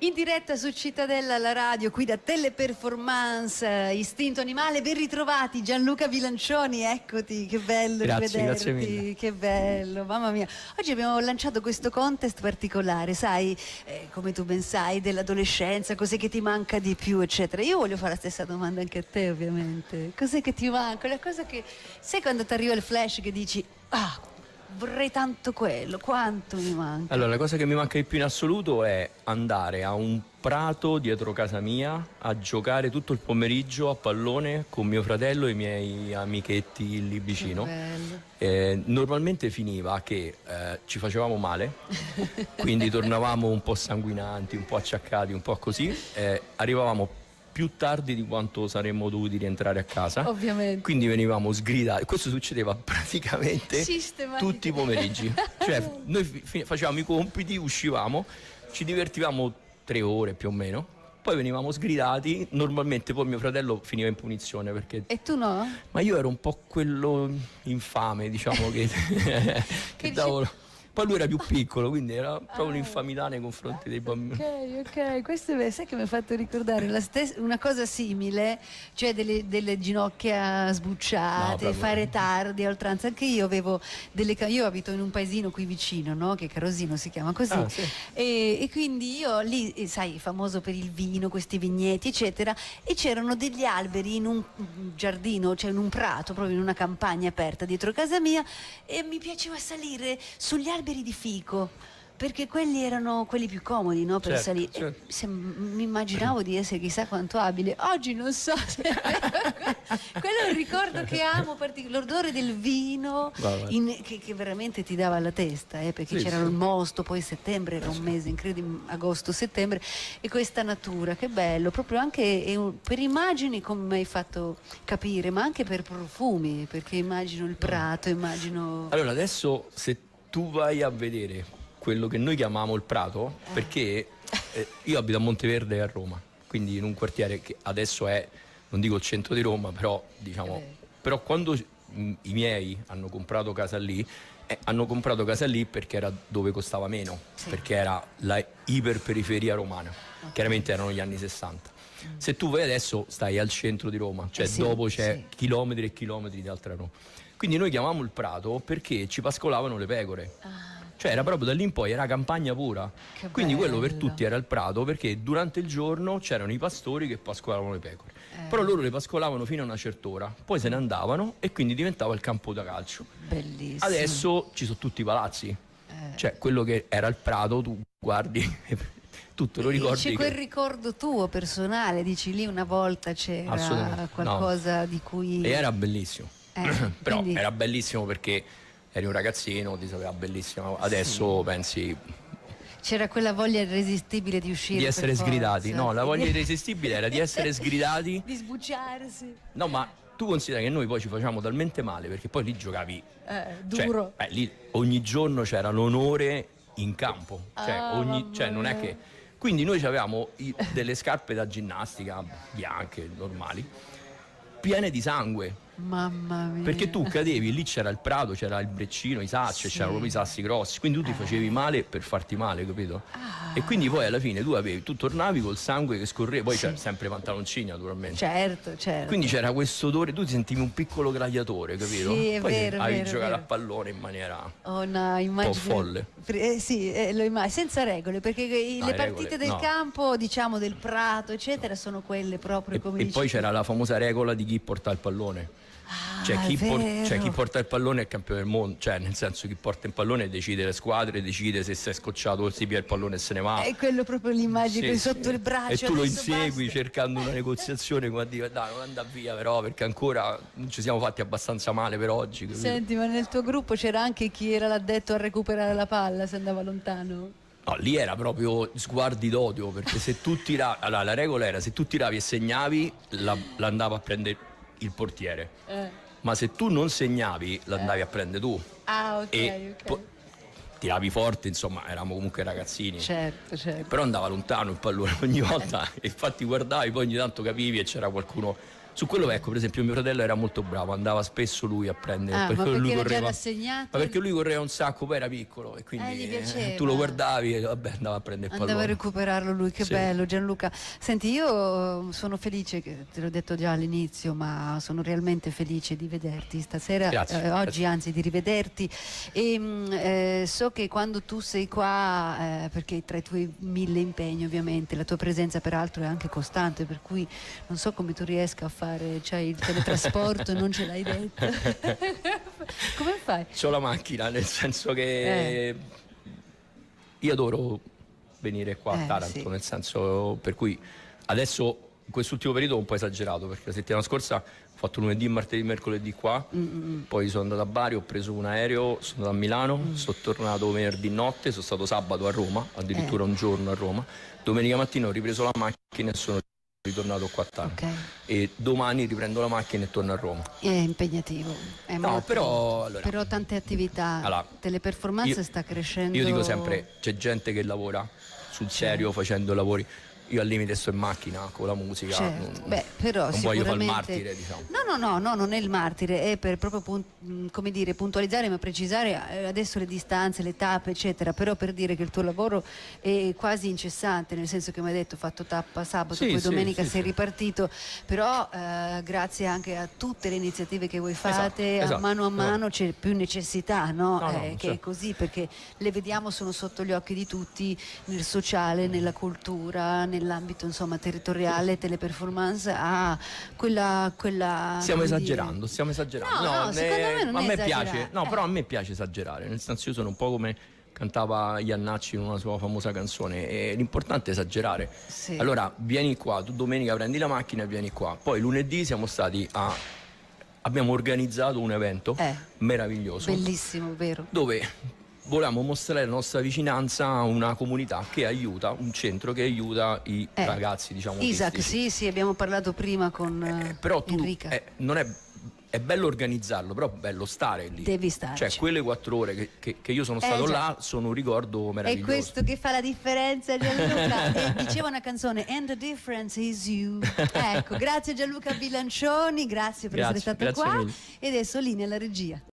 In diretta su Cittadella, la radio, qui da Teleperformance, Istinto Animale, ben ritrovati Gianluca Vilancioni, eccoti, che bello grazie, rivederti, grazie mille. Che bello, mamma mia. Oggi abbiamo lanciato questo contest particolare, sai, come tu ben sai, dell'adolescenza, cos'è che ti manca di più, eccetera. Io voglio fare la stessa domanda anche a te, ovviamente. Cos'è che ti manca? La cosa che, sai quando ti arriva il flash che dici, ah, vorrei tanto quello, quanto mi manca? Allora, la cosa che mi manca di più in assoluto è andare a un prato dietro casa mia a giocare tutto il pomeriggio a pallone con mio fratello e i miei amichetti lì vicino. Normalmente finiva che ci facevamo male, quindi tornavamo un po' sanguinanti, un po' acciaccati, un po' così, arrivavamo più tardi di quanto saremmo dovuti rientrare a casa. Ovviamente. Quindi venivamo sgridati. Questo succedeva praticamente tutti i pomeriggi. Cioè, noi facevamo i compiti, uscivamo, ci divertivamo 3 ore più o meno. Poi venivamo sgridati, normalmente poi mio fratello finiva in punizione perché... E tu no? Ma io ero un po' quello infame, diciamo, che davo... Poi lui era più piccolo, quindi era proprio un'infamità nei confronti dei bambini. Ok, questo sai che mi ha fatto ricordare una cosa simile, cioè delle ginocchia sbucciate, no, fare tardi a oltranza. Anche io avevo io abito in un paesino qui vicino, no? Che Carosino si chiama così. Sì. E quindi io lì, sai, famoso per il vino, questi vigneti, eccetera, e c'erano degli alberi in un giardino, cioè in un prato, proprio in una campagna aperta dietro casa mia, e mi piaceva salire sugli alberi di fico, perché quelli erano quelli più comodi, no, per salire. Certo. Mi immaginavo di essere chissà quanto abile. Oggi non so se quello è un ricordo che amo, l'odore del vino che veramente ti dava alla testa, perché c'era il mosto, poi settembre era un mese incredibile, agosto-settembre, e questa natura, che bello, proprio anche per immagini, come mi hai fatto capire, ma anche per profumi, perché immagino il prato, immagino... Allora adesso, se tu vai a vedere quello che noi chiamiamo il Prato, perché io abito a Monteverde e a Roma, quindi in un quartiere che adesso è, non dico il centro di Roma, però diciamo, però quando i miei hanno comprato casa lì perché era dove costava meno, perché era la iperperiferia romana, chiaramente erano gli anni 60. Se tu vai adesso stai al centro di Roma, cioè dopo c'è chilometri e chilometri di altra Roma. Quindi noi chiamavamo il Prato perché ci pascolavano le pecore. Cioè era proprio da lì in poi, era campagna pura. Quindi quello per tutti era il Prato, perché durante il giorno c'erano i pastori che pascolavano le pecore. Però loro le pascolavano fino a una certa ora, poi se ne andavano e quindi diventava il campo da calcio. Bellissimo. Adesso ci sono tutti i palazzi. Cioè quello che era il Prato, tu guardi... Tutto lo ricordi. C'è quel ricordo tuo personale, dici lì una volta c'era qualcosa di cui... E era bellissimo. Però quindi... era bellissimo perché eri un ragazzino, ti sapeva bellissimo. Adesso pensi... C'era quella voglia irresistibile di uscire, di essere sgridati. No, la voglia irresistibile era di essere sgridati, di sbucciarsi. No, ma tu considera che noi poi ci facevamo talmente male, perché poi lì giocavi duro, cioè, lì ogni giorno c'era l'onore in campo, cioè non è che... Quindi noi avevamo delle scarpe da ginnastica bianche, normali, piene di sangue. Mamma mia. Perché tu cadevi, lì c'era il prato, c'era il breccino, i sassi, c'erano proprio i sassi grossi, quindi tu ti facevi male per farti male, capito? E quindi poi alla fine tu tornavi col sangue che scorreva, poi c'era sempre pantaloncini naturalmente. Certo. Quindi c'era questo odore, tu ti sentivi un piccolo gladiatore, capito? Sì, è poi vero, avevi giocato a pallone in maniera un po' folle. Lo immagino, senza regole, perché le partite del campo, diciamo del prato, eccetera, sono quelle proprio come E poi c'era la famosa regola di chi porta il pallone. Cioè chi porta il pallone è il campione del mondo, cioè nel senso chi porta il pallone decide le squadre, decide se sei scocciato o si pia il pallone e se ne va. È quello proprio l'immagine sotto il braccio. E tu lo insegui cercando una negoziazione come a dire dai, non andare via però, perché ancora non ci siamo fatti abbastanza male per oggi, capito? Senti, ma nel tuo gruppo c'era anche chi era l'addetto a recuperare la palla se andava lontano? No, lì era proprio sguardi d'odio, perché se tu tiravi, allora la regola era se tu tiravi e segnavi l'andava a prendere il portiere, ma se tu non segnavi l'andavi a prendere tu. Ok. Tiravi forte, insomma, eravamo comunque ragazzini. Certo. Però andava lontano il pallone ogni volta e infatti guardavi, poi ogni tanto capivi e c'era qualcuno Su quello, ecco, per esempio mio fratello era molto bravo, andava spesso lui a prendere, perché lui era correva, già rassegnato? ma perché lui correva un sacco, poi era piccolo e quindi gli piaceva. tu lo guardavi e vabbè, andava a prendere il pallone. Andava a recuperarlo lui, che Sì. bello Gianluca. Senti, io sono felice, che te l'ho detto già all'inizio, ma sono realmente felice di vederti stasera, Grazie, oggi grazie. anzi di rivederti, e so che quando tu sei qua, perché tra i tuoi 1000 impegni ovviamente, la tua presenza peraltro è anche costante, per cui non so come tu riesca a fare, c'hai il teletrasporto, non ce l'hai detto. Come fai? C'ho la macchina, nel senso che io adoro venire qua a Taranto, sì. nel senso per cui adesso in quest'ultimo periodo ho un po' esagerato, perché la settimana scorsa ho fatto lunedì, martedì, mercoledì qua, poi sono andato a Bari, ho preso un aereo, sono andato a Milano, sono tornato venerdì notte, sono stato sabato a Roma, addirittura un giorno a Roma, domenica mattina ho ripreso la macchina e sono ritornato qua a Taranto. E domani riprendo la macchina e torno a Roma. È impegnativo, è molto, però tante attività. Allora, Teleperformance sta crescendo. Io dico sempre, c'è gente che lavora sul serio facendo lavori. Io al limite sto in macchina con la musica, certo. Però non voglio fare il martire, diciamo. No, non è il martire, è per proprio come dire, puntualizzare ma precisare adesso le distanze, le tappe eccetera, però per dire che il tuo lavoro è quasi incessante, nel senso che mi hai detto fatto tappa sabato, poi domenica sei ripartito, però grazie anche a tutte le iniziative che voi fate, esatto, a mano c'è più necessità, no? Che è certo. così, perché le vediamo, sono sotto gli occhi di tutti, nel sociale, nella cultura, nell'ambito insomma territoriale. Teleperformance ha quella stiamo esagerando. No, secondo me non a è me esagerare. piace, però a me piace esagerare, nel senso io sono un po' come cantava Iannacci in una sua famosa canzone, e l'importante è esagerare. Sì. Allora vieni qua, tu domenica prendi la macchina e vieni qua, poi lunedì abbiamo organizzato un evento meraviglioso, bellissimo, vero? dove volevamo mostrare la nostra vicinanza a una comunità che aiuta, un centro che aiuta i ragazzi, diciamo, Isaac, autistici. sì, abbiamo parlato prima con però tu Enrica. Non è bello organizzarlo, però è bello stare lì. Devi starci. Cioè quelle 4 ore che io sono stato là sono un ricordo meraviglioso. È questo che fa la differenza, Gianluca. E diceva una canzone, And the difference is you. Ecco, grazie Gianluca Bilancioni, grazie per essere stato qua. Mille. E adesso linea alla regia.